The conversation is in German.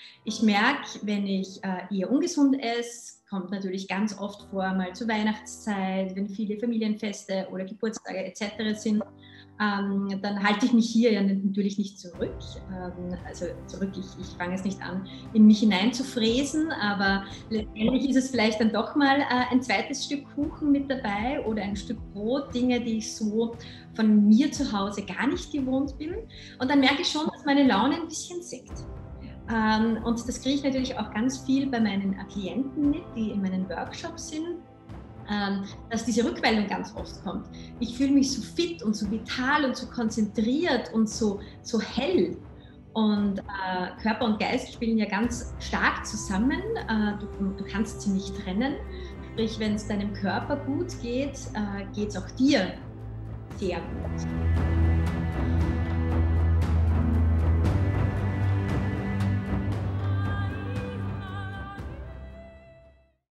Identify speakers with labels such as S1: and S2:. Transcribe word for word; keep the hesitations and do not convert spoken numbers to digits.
S1: Ich merke, wenn ich äh, eher ungesund esse, kommt natürlich ganz oft vor, mal zur Weihnachtszeit, wenn viele Familienfeste oder Geburtstage et cetera sind, ähm, dann halte ich mich hier ja natürlich nicht zurück. Ähm, also zurück, ich, ich fange es nicht an, in mich hinein zu fräsen, aber letztendlich ist es vielleicht dann doch mal äh, ein zweites Stück Kuchen mit dabei oder ein Stück Brot, Dinge, die ich so von mir zu Hause gar nicht gewohnt bin. Und dann merke ich schon, dass meine Laune ein bisschen sinkt. Ähm, und das kriege ich natürlich auch ganz viel bei meinen Klienten mit, die in meinen Workshops sind, ähm, dass diese Rückmeldung ganz oft kommt. Ich fühle mich so fit und so vital und so konzentriert und so, so hell. Und äh, Körper und Geist spielen ja ganz stark zusammen. Äh, du, du kannst sie nicht trennen. Sprich, wenn es deinem Körper gut geht, äh, geht es auch dir sehr gut.